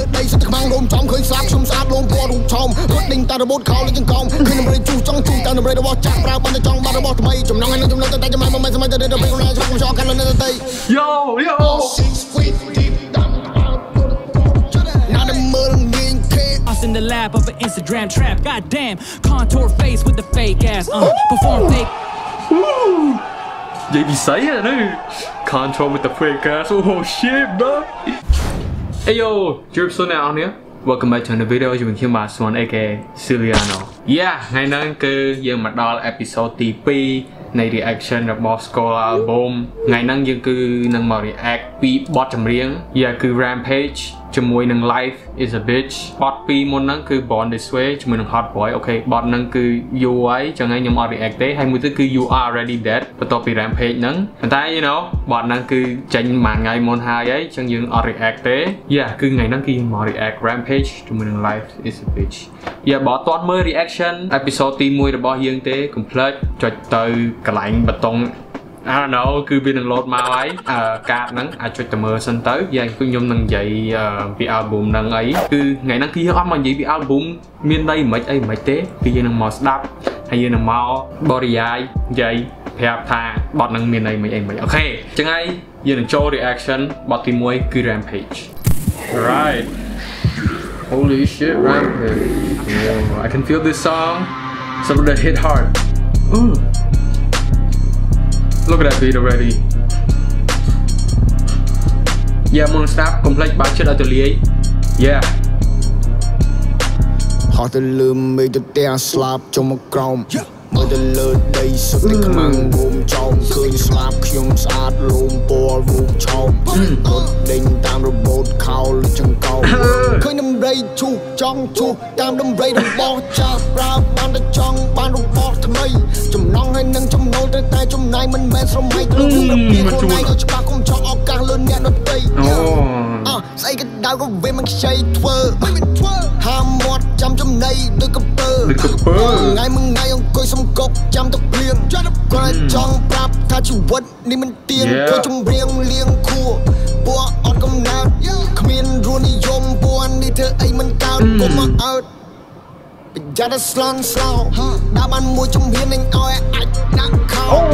ដីសិតខ្មាំងរោមចំឃើញស្លាប់ខ្ញុំស្អាតលងពណ៌រូបឆោមរត់ដេញតារបូតខោលេចចង្កងឃើញដំរីជូចង់ជួយតាមដំរីរបស់ចាក់ប្រើបានតែចង់បានរបស់ថ្មីចំណងហើយនឹងចំណងតែចាំមិនសម័យទៅដល់ពេលខ្លួនឯងឆ្លងចោលកាន់នៅទៅ Yo Us in the lab of an Instagram trap goddamn contour face with the fake ass perform fake vậy bị sấy rồi đấy contour with the fake ass oh shit bro hey yo chụp số nào nhé welcome back to the video chúng mình khiêm bà Swan aka Siliano yeah ngày nay cứ giờ mặt đo là episode tí pi này reaction of Boss School album ngày nay giờ cứ nâng màu react pi bot chấm riêng yeah cứ rampage cho mùi nâng life is a bitch bot pi môn nâng cứ born this way cho mùi nâng hot boy ok bot nâng cứ you ấy cho ngay nhóm react tế hay mùi tới cứ you are already dead và tổ pi rampage nâng người ta you know bot nâng cứ tranh màn ngày môn hai ấy cho những react tế yeah cứ ngày nâng cứ màu react rampage cho mùi nâng life is a bitch yeah bot toàn mới reaction episode tí mùi là bỏ dương tế complete cho tới cái lạnh bật tông I don't know គឺវានឹង load មកហើយកាតហ្នឹងអាចចុចទៅមើលសិនទៅយ៉ាងគឺខ្ញុំនឹងនិយាយពី album ហ្នឹងអីគឺថ្ងៃហ្នឹងគឺយើងអត់មកនិយាយពី album មានន័យមិនអីមិនទេគឺយើងនឹងមកស្ដាប់ហើយយើងនឹងមកបរិយាយនិយាយប្រាប់ថាបទហ្នឹងមានន័យមិនអីមិនអូខេអញ្ចឹងហើយយើងនឹងចូល reaction បទទី1គឺ Rampage right holy shit Rampage I can feel this song some of that hit hard Look at that beat already. Yeah, I'm gonna stop. Complete budget ở tụi Yeah. Họ từ lườm mây từ đen slap trong một còng. Mới từ lơ đây sức tích mang gồm trong khơi slap khiêng sát lùm bò rùm trong. Một đinh tam robot khao lên chân cầu. Khơi nằm đây chu trong chu tam đâm ray đâm bò cha ra ban đã trong ban robot thằng mây. Chùm nong hay nâng trong nồi tay trong này mình men xong mày từ lúc đặc biệt hôm nay tôi cho ba không cho óc càng lên nghe nó tây. Say cái đau có về mình say thơ. Ham mót trong này đôi cặp bơ. Ngày ông coi xong cốc chăm tóc riêng. Còn lại trong rap tha chịu vật đi mình tiền coi trong riêng liêng khua. Bùa ọt công nát. Không yên ruột đi dôm buồn đi thơ ấy mình cao có mà ớt. Giờ đã slang sao đã ban môi trong hiên anh oi anh đã khao.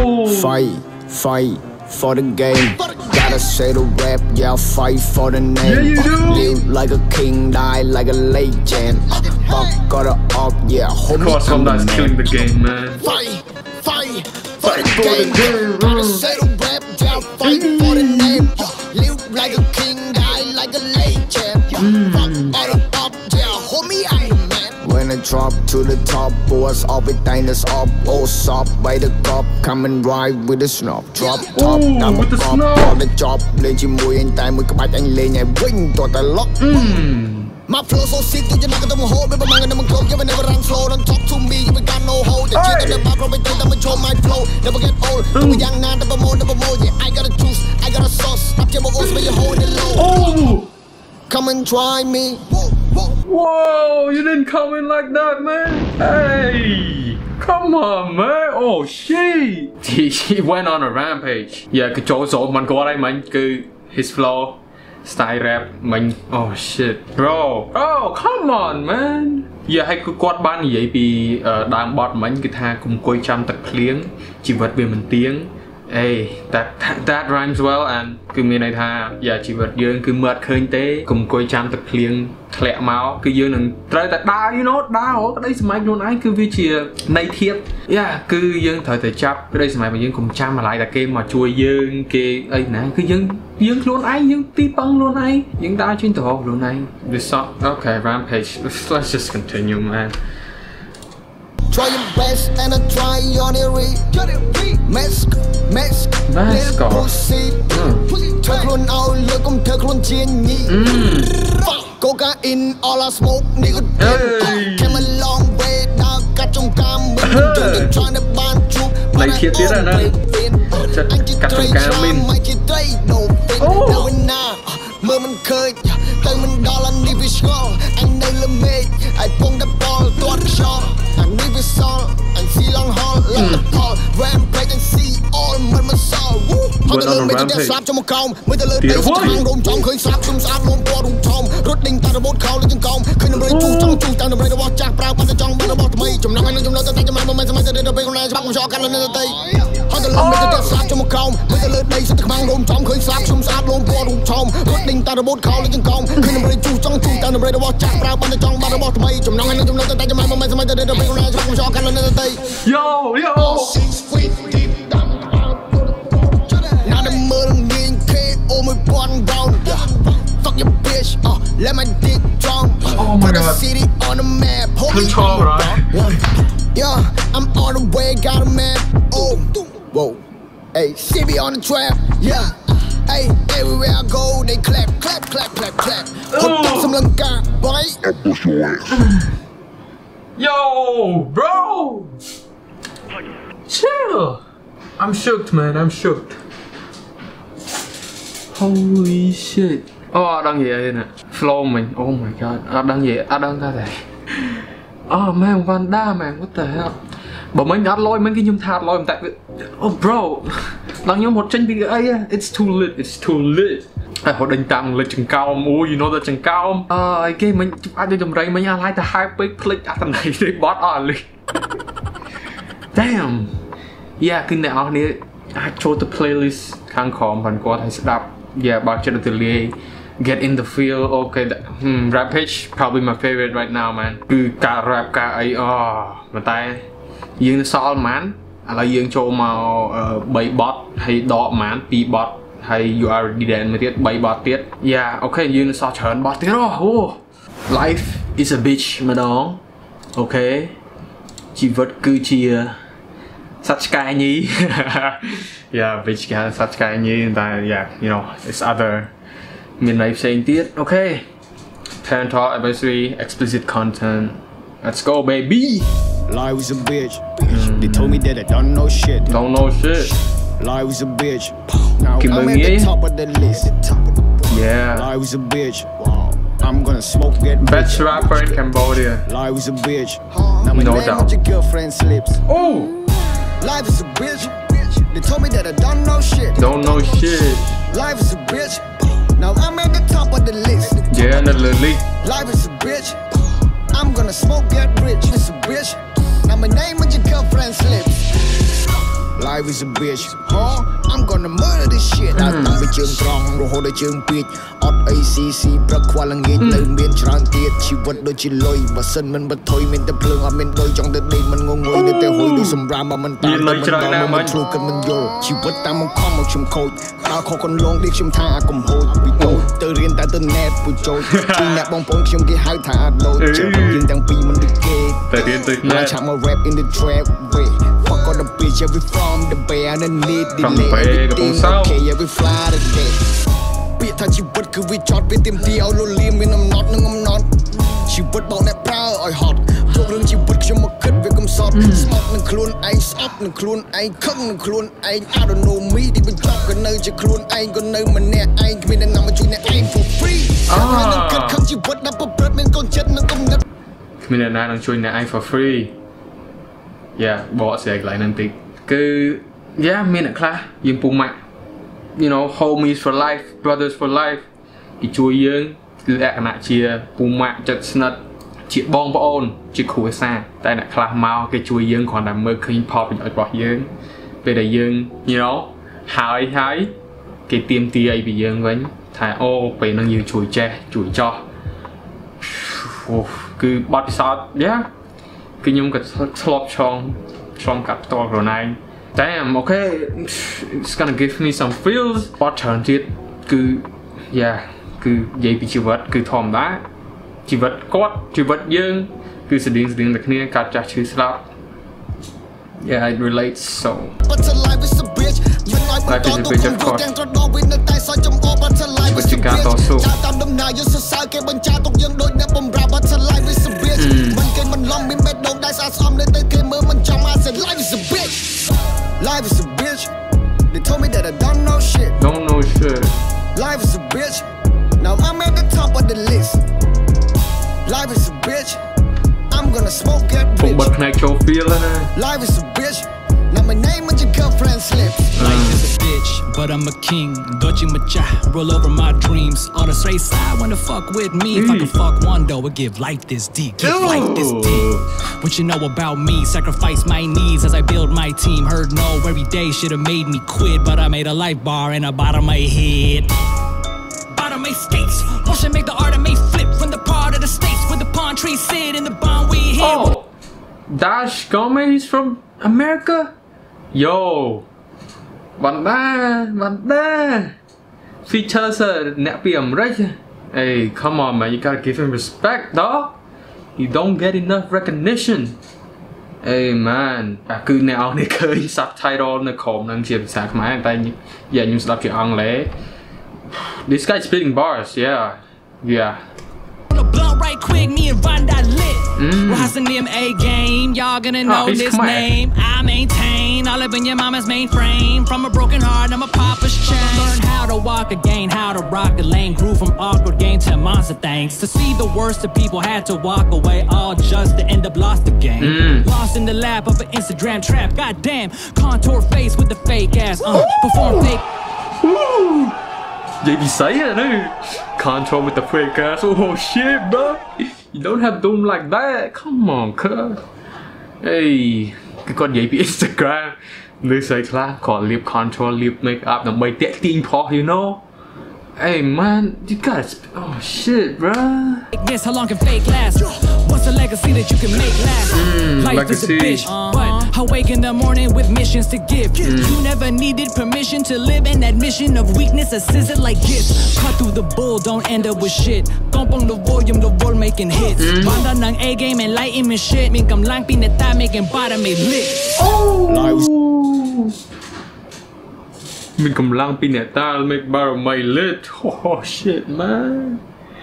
Fight for the game. Gotta say the rap, yeah, fight for the name. Live like a king, die like a legend. Fuck, got it up, yeah, hold me to the man. Killing the game, man. Fight for the game. Gotta say the rap, yeah, fight for the name. Live like a king, die like a legend. Fuck, got it up, yeah, hold me up. When I drop to the top, boys all everything that's up, all soft by the cup, come and ride with the snob. Drop top, down the cup, all the job, lên chim mùi anh tay mùi các bác anh lên nhảy wing toàn ta lock. My flow so sick, you're not gonna hold me, but I'm gonna go. You never run slow, don't talk to me, you got no hold. The shit in the back, Robin, I'm gonna show my flow. Never get old, never young, never more, yeah. I got a juice, I got a sauce. Up your balls, but you're holding low. Come and try me. Whoa, you didn't come in like that, man. Hey, come on, man. Oh, shit. He went on a rampage. Yeah, cái chỗ số mình có đây mình cứ his flow, style rap mình. Oh shit, bro. Oh, come on, man. Yeah, hay cứ quát ban như vậy vì đang bọt mình cái tha cùng coi chăm tập liếng chỉ vật về mình tiếng. Hey, that rhymes well and cứ miền này tha, giờ chỉ vật dương cứ mượt khơi tế cùng coi chăm tập liêng lẹ máu cứ dương đừng trời ta đau you know đau cái đấy máy luôn ấy cứ vi chìa nay thiệp, yeah cứ dương thời thời chấp cái đây máy mà dương cùng chăm mà lại là kia mà chui dương kia ấy này cứ dương luôn ấy dương tí băng luôn ấy dương đau trên tổ luôn ấy this song okay Rampage let's just continue man. Try your best and I try on it. Mask, let's pussy. Thơ luôn ao lửa cũng thơ luôn chiên nhị. Cocaine all I smoke nigga. Came a long way down cắt trong cam. Trying to ban chup. Này thiệt tiết rồi nè. Cắt trong cam mình. Mơ mình khơi, tay mình đo là đi vì score. Anh đây là mê, ai phong đập ball toát cho. Anh đi vì sol, anh see long haul like the Paul. Rampage and see all mình mà sao. Họ từ lớn mấy cái slap cho một còng, mới từ lớn đây sẽ thang rôm trong khơi slap xung sát luôn qua rung trong. Rốt định ta đã bốt khâu lên chân công khi nằm rơi chu tăng nằm rơi đã bó chặt prao bắt trong bắt bó mày chồng năm anh trong đó tay cho mày sẽ đến bên này bắt con cho cắn lên tay họจะลงไม่จะเด็ดสาบจมูกคลองไม่จะเลือดใดสักครั้งลมจอมเคยสาบชุ่มสาบลมพอดูชมรถดิ่งตาระบดเขาเลยจึงกองขึ้นนำเรือจูจ้องจูตาระเรือระบดจากปลาบันจะจ้องบันระบดทำไมจมน้องให้น้องจมน้องแต่ใจจะไม่จะเดินไปคนไหนชักมันชอบกันแล้วนั่นเตย Yo now the murder mean KO my one down fuck your bitch let my dick drown put the city on the map control right yeah I'm on the way got a map oh whoa hey CB on the trap yeah hey everywhere I go they clapคนต้องสำลังกาไว้ Yo bro chill I'm shook man I'm shook holy shit đang vậy nè flow mình oh my god đang vậy đang ra đây man Vanda man what the hell bởi mấy nhát lôi mấy cái nhung thạt lôi tại bro đang nhớ một tranh video ấy it's too lit họ đánh tăng lên chừng cao mua you know là chừng cao cái mình ai đi tầm đây mấy nhà lại ta hai big click tầm này đi bot on đi damn yeah cái nào này I chose the playlist ខាងក្រោមបានគាត់ឲ្យស្ដាប់ yeah បើចិត្តទៅលាយ get in the feel okay Rampage probably my favorite right now man គឺការ rap ការអីប៉ុន្តែយើងសល់ហ្មងឥឡូវយើងចូលមក3 bot ហើយដកហ្មង2 bot ហើយ you already dead មួយទៀត3 bot ទៀត yeah អូខេយើងសល់ច្រើន bot ទៀតlife is a bitch ម្ដងអូខេជីវិតគឺជាសត្វឆ្កែញី yeah bitch គេសត្វឆ្កែញីតែ yeah you know it's other មានន័យផ្សេងទៀតអូខេ Parent Talk Advisory explicit content let's go baby Life is a bitch they told me that I don't know shit Life is a bitch now I'm at the top of the list yeah Life is a bitch I'm gonna smoke get rich. Best rapper in Cambodia Life is a bitch now my name on your girlfriend's lips Life is a bitch they told me that I don't know shit Life is a bitch now I'm at the top of the list yeah literally Life is a bitch I'm gonna smoke get rich it's a bitch now my name on your girlfriend's lips Life is a bitch I'm gonna murder this shit ដើរតាមវាជើងត្រង់រហូតដល់ជើងពេកអត់អីស៊ីប្រខ្វល់ល្ងាចនៅមានច្រើនទៀតជីវិតដូចជាលុយបើសិនមិនបថុយមានតែភ្លើងអត់មានដូចចង់ទៅដេកមិនងងុយនៅតែហួយដូចសម្រាមបើមិនតាមមិនដល់មិនធ្លុះគិតមិនយល់ជីវិតតាមមកខំមកខ្ញុំខូចដើរខុសកន្លងដូចខ្ញុំថាកុំហូចពីតូចទៅរៀនតែទៅណែតពូចោចពីអ្នកបងប្អូនខ្ញុំគេហៅថាអាឡូចជើងយើងទាំងពីរមិនដូចគេតែរៀនទៅណែឆាប់មក rap in the trap way fuck all the bitch every from the bear and need delay everything okay every fly the day ពាក្យថាជីវិតគឺវាចត់វាទៀមទាឲ្យលលៀមមានអំណត់នឹងអំណត់ជីវិតបោកអ្នកប្រើឲ្យហត់យករឿងជីវិតខ្ញុំមកគិតវាកំសត់ស្អប់នឹងខ្លួនឯងស្អប់នឹងខ្លួនឯងខឹងនឹងខ្លួនឯង I don't know me ទីបញ្ចប់ក៏នៅជាខ្លួនឯងក៏នៅម្នាក់ឯងគ្មានអ្នកណាមកជួយអ្នកឯង for free ហើយនឹងគិតខឹងជីវិតដែលប្រព្រឹត្តមានកូនចិត្តនឹងគំនិតគ្មានអ្នកណានឹងជួយអ្នកឯង for free yeah បកស្រាយកន្លែងហ្នឹងតិចគឺ yeah មានអ្នកខ្លះយើងពូម៉ាក់you know homies for life brothers for life គេជួយយើងគឺលក្ខណៈជាពូម៉ាក់ចិត្តស្និទ្ធជាបងប្អូនជាគ្រួសារតែអ្នកខ្លះមកគេជួយយើងគ្រាន់តែមើលឃើញផលប្រយោជន៍របស់យើងពេលដែលយើង you know ហើយគេទៀមទាអីពីយើងវិញថាអូពេលហ្នឹងយើងជួយចេះជួយចោះគឺបទពិសោធន៍ yeah គឺខ្ញុំក៏ឆ្លប់ឆ្លងកាត់ផ្ទាល់ខ្លួនឯងDamn, okay, it's gonna give me some feels. But turn it, គឺ yeah, គឺនិយាយពីជីវិតគឺធម្មតាជីវិតគាត់ជីវិតយើងគឺស្តៀងតែគ្នាកើតចាស់ឈឺស្លាប់ Yeah, it relates so. Life is a bitch of course. វិជ្ជាការតស៊ូតាមដំណើរយើងសរសើរគេបញ្ជាទុកយើងដូចអ្នកបំរើ But life is a bitch មិនគេមិនឡំមានបេះដូងដែលស្អាតស្អំនៅទៅគេមើលមិនចំអា said life is a bitch Life is a bitch they told me that I don't know shit Life is a bitch now I'm at the top of the list Life is a bitch I'm gonna smoke get rich បំបត្តិផ្នែកចូល feel ណា Life is a bitch now my name on your girlfriend's lips Life is a bitch bitch, but I'm a king. Dodgy macha, roll over my dreams. On the straight side, wanna fuck with me. If I could fuck one though, I give life this deep. Give life this deep. What you know about me? Sacrifice my needs as I build my team. Heard no every day should've made me quit, but I made a life bar in the bottom of my head. Bottom of my states, motion make the art and may flip from the part of the states where the palm trees sit in the bond we hit. Oh, Dash Gomez, he's from America. Yo, Vanda, features net be right. Hey, come on, man, you gotta give him respect, dog. You don't get enough recognition. Hey, man, គឺអ្នកអស់នេះឃើញ subtitle នៅក្រោមនឹងជាភាសាខ្មែរតែខ្ញុំស្ដាប់ជាអង់គ្លេស This guy spitting bars, yeah. Blunt right quick, me and Vanda lit. Rising them A game, y'all gonna know this name. I maintain all up in your mama's mainframe. From a broken heart, I'm a papa's chain. Learn how to walk again, how to rock the lane. Grew from awkward game to monster things. To see the worst of people had to walk away, all just to end up lost the game. Lost in the lap of an Instagram trap. Goddamn, contour face with the fake ass. Perform fake. JB say it, dude. Control with the fake ass. Oh shit, bro. You don't have to do like that. Come on, cuz. Hey, cái con JB Instagram. Lưu say class, call lip control, lip makeup, the way that thing pop, you know. Hey man, you guys. Oh shit, bro. Guess how long can fake last? What's a legacy that you can make last? Life legacy. is a bitch, but I wake in the morning with missions to give. You never needed permission to live, and that mission of weakness is scissor like gifts. Cut through the bull, don't end up with shit. Gomp on the volume, the wall making hits. Banda nang A game and light in shit. Min kam lang pinata making bottom it lit. Mình cầm lăng pin ta make bar my lit. Oh shit, man.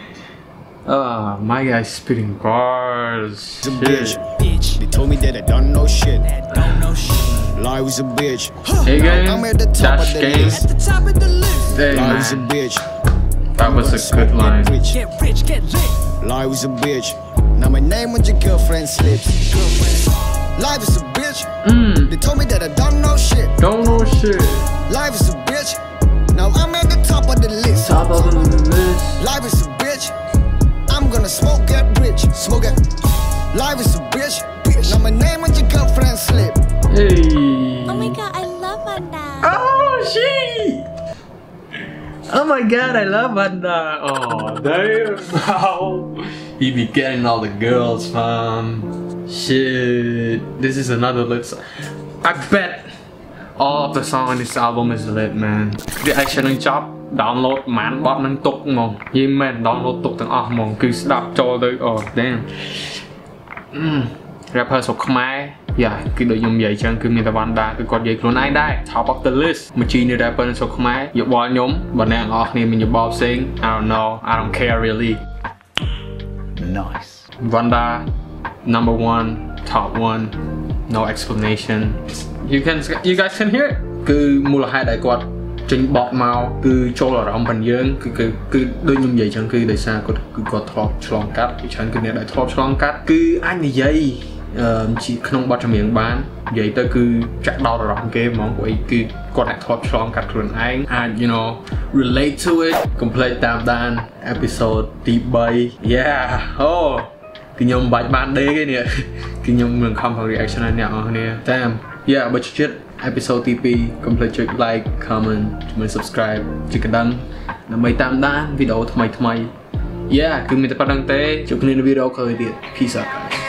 My guy's spitting bars. Bitch. They told me that I don't know shit. Lie was a bitch. Hey game, I'm at the top Dash of the game. list. Top of the list. Hey Lie was a man, bitch. that was a good line. Get rich, get lit. Lie was a bitch. Now my name on your girlfriend's lips. Life is a bitch. They told me that I don't know shit. Don't know shit. Life is a bitch. Now I'm at the top of the list. Top of the list. Life is a bitch. I'm gonna smoke that rich. Smoke it. Life is a bitch. Now my name on your girlfriend's lip. Hey. Oh my god, I love Vanda. Oh shit. Oh my god, I love Vanda. Oh damn, bro. He be getting all the girls, fam. Shit. This is another lit song. I bet all of the song on this album is lit, man. The action and chop download man bot នឹងទុកហ្មងយីមែន download ទុកទាំងអស់ហ្មងគឺស្ដាប់ចូលទៅអូ damn rapper ស្រុកខ្មែរយ៉ាគឺដូចខ្ញុំនិយាយចឹងគឺមានតែ Vanda គឺគាត់និយាយខ្លួនឯងដែរ top of the list មួយជីនៃ rapper នៅស្រុកខ្មែរយោបល់ខ្ញុំបើអ្នកទាំងអស់គ្នាមានយោបល់ផ្សេង I don't know I don't care really Nice. Vanda number 1 top 1 no explanation you guys can hear it គឺមូលហេតុដែលគាត់ចេញបកមកគឺចូលអារម្មណ៍ផងយើងគឺដូចខ្ញុំនិយាយចឹងគឺដោយសារគាត់គឺគាត់ធ្លាប់ឆ្លងកាត់ពីច្រើនគឺអ្នកដែលធ្លាប់ឆ្លងកាត់គឺអាចនិយាយជាក្នុងបទចម្រៀងបាននិយាយទៅគឺចាក់ដោតអារម្មណ៍គេហ្មងព្រោះអីគឺគាត់អាចធ្លាប់ឆ្លងកាត់ខ្លួនឯងអាច you know relate to it complete តាមដាន episode ទី3 yeah អូគឺខ្ញុំមិនបាច់បានដេកទេនេះគឺខ្ញុំនឹងខំ reaction ឲ្យអ្នកនរគ្នាតាម yeah បើជិត episode ទី2 complete ចុច like comment ជួយ subscribe ជាកណ្ដឹងដើម្បីតាមដានវីដេអូថ្មី yeah គឺមានតែប៉ុណ្្នឹងទេជួបគ្នានៅវីដេអូក្រោយទៀត peace out guys